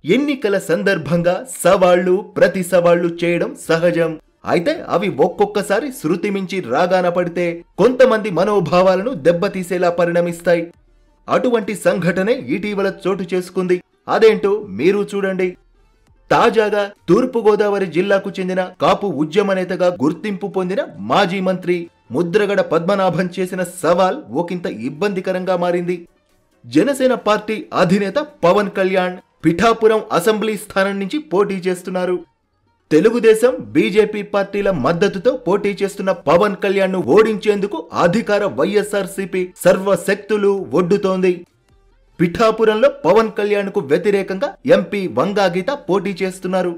ఎన్నికల సందర్భంగా సవాళ్లు ప్రతి సవాళ్లు చేయడం సహజం. అయితే అవి ఒక్కొక్కసారి శృతి మించి రాగాన పడితే కొంతమంది మనోభావాలను దెబ్బతీసేలా పరిణమిస్తాయి. అటువంటి సంఘటనే ఇటీవల చోటు చేసుకుంది. అదేంటో మీరు చూడండి. తాజాగా తూర్పుగోదావరి జిల్లాకు చెందిన కాపు ఉద్యమ నేతగా గుర్తింపు పొందిన మాజీ మంత్రి ముద్రగడ పద్మనాభం చేసిన సవాల్ ఒకంత ఇబ్బందికరంగా మారింది. జనసేన పార్టీ అధినేత పవన్ కళ్యాణ్ పిఠాపురం అసెంబ్లీ స్థానం నుంచి పోటీ చేస్తున్నారు. తెలుగుదేశం, బీజేపీ పార్టీల మద్దతుతో పోటీ చేస్తున్న పవన్ కళ్యాణ్ ను ఓడించేందుకు అధికార వైఎస్ఆర్సీపీ సర్వశక్తులు ఒడ్డుతోంది. పిఠాపురంలో పవన్ కళ్యాణ్ కు వ్యతిరేకంగా ఎంపీ వంగాగీత పోటీ చేస్తున్నారు.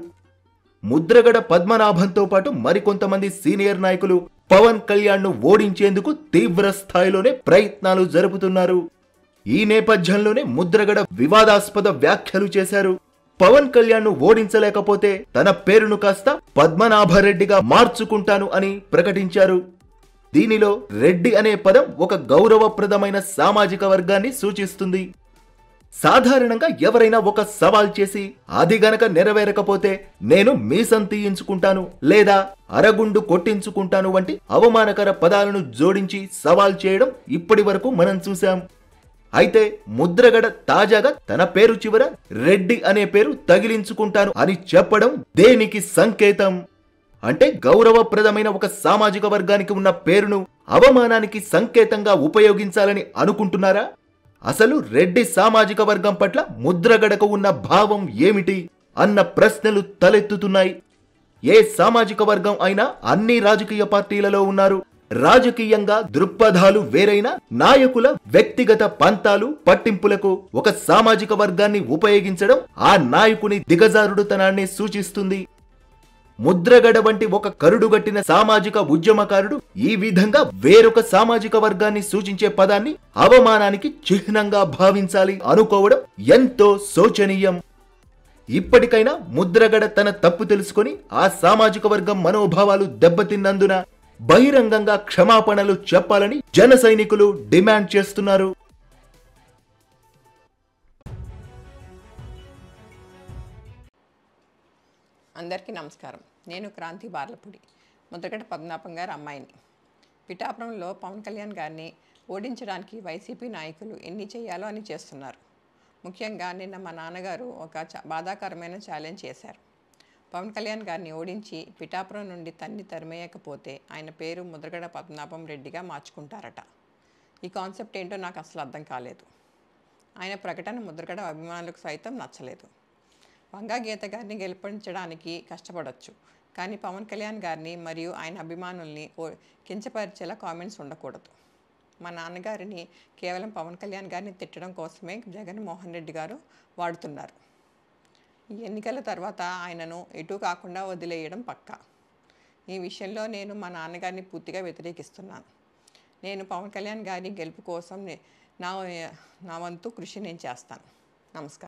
ముద్రగడ పద్మనాభంతో పాటు మరికొంతమంది సీనియర్ నాయకులు పవన్ కళ్యాణ్ ను ఓడించేందుకు తీవ్ర స్థాయిలోనే ప్రయత్నాలు జరుపుతున్నారు. ఈ నేపథ్యంలోనే ముద్రగడ వివాదాస్పద వ్యాఖ్యలు చేశారు. పవన్ కళ్యాణ్ ను ఓడించలేకపోతే తన పేరును కాస్త పద్మనాభరెడ్డిగా మార్చుకుంటాను అని ప్రకటించారు. దీనిలో రెడ్డి అనే పదం ఒక గౌరవప్రదమైన సామాజిక వర్గాన్ని సూచిస్తుంది. సాధారణంగా ఎవరైనా ఒక సవాల్ చేసి అది గనక నెరవేరకపోతే నేను మీసం తీయించుకుంటాను లేదా అరగుండు కొట్టించుకుంటాను వంటి అవమానకర పదాలను జోడించి సవాల్ చేయడం ఇప్పటి వరకు మనం చూశాం. అయితే ముద్రగడ తాజాగా తన పేరు చివర రెడ్డి అనే పేరు తగిలించుకుంటాను అని చెప్పడం దేనికి సంకేతం? అంటే గౌరవప్రదమైన ఒక సామాజిక వర్గానికి ఉన్న పేరును అవమానానికి సంకేతంగా ఉపయోగించాలని అనుకుంటున్నారా? అసలు రెడ్డి సామాజిక వర్గం పట్ల ముద్రగడకు ఉన్న భావం ఏమిటి అన్న ప్రశ్నలు తలెత్తుతున్నాయి. ఏ సామాజిక వర్గం అయినా అన్ని రాజకీయ పార్టీలలో ఉన్నారు. రాజకీయంగా దృక్పథాలు వేరైన నాయకుల వ్యక్తిగత పంతాలు పట్టింపులకు ఒక సామాజిక వర్గాన్ని ఉపయోగించడం ఆ నాయకుని దిగజారుడుతనాన్ని సూచిస్తుంది. ముద్రగడ వంటి ఒక కరుడుగట్టిన సామాజిక ఉద్యమకారుడు ఈ విధంగా వేరొక సామాజిక వర్గాన్ని సూచించే పదాన్ని అవమానానికి చిహ్నంగా భావించాలి అనుకోవడం ఎంతో శోచనీయం. ఇప్పటికైనా ముద్రగడ తన తప్పు తెలుసుకొని ఆ సామాజిక వర్గం మనోభావాలు దెబ్బతిన్నందున బహిరంగంగా క్షమాపణలు చెప్పాలని జన సైనికులు డిమాండ్ చేస్తున్నారు. అందరికీ నమస్కారం. నేను క్రాంతి బార్లపూడి, ముద్రగడ పద్మనాభం గారి అమ్మాయిని. పిఠాపురంలో పవన్ కళ్యాణ్ గారిని ఓడించడానికి వైసీపీ నాయకులు ఎన్ని చేయాలో అని చేస్తున్నారు. ముఖ్యంగా నిన్న మా నాన్నగారు ఒక బాధాకరమైన ఛాలెంజ్ చేశారు. పవన్ కళ్యాణ్ గారిని ఓడించి పిఠాపురం నుండి తరిమేయకపోతే ఆయన పేరు ముద్రగడ పద్మనాభం రెడ్డిగా మార్చుకుంటారట. ఈ కాన్సెప్ట్ ఏంటో నాకు అసలు అర్థం కాలేదు. ఆయన ప్రకటన ముద్రగడ అభిమానులకు సైతం నచ్చలేదు. వంగాగీత గారిని గెలిపించడానికి కష్టపడవచ్చు, కానీ పవన్ కళ్యాణ్ గారిని మరియు ఆయన అభిమానుల్ని కించపరిచేలా కామెంట్స్ ఉండకూడదు. మా నాన్నగారిని కేవలం పవన్ కళ్యాణ్ గారిని తిట్టడం కోసమే జగన్మోహన్ రెడ్డి గారు వాడుతున్నారు. ఈ ఎన్నికల తర్వాత ఆయనను ఎటు కాకుండా వదిలేయడం పక్కా. ఈ విషయంలో నేను మా నాన్నగారిని పూర్తిగా వ్యతిరేకిస్తున్నాను. నేను పవన్ కళ్యాణ్ గారి గెలుపు కోసం నా వంతు కృషి నేను చేస్తాను. నమస్కారం.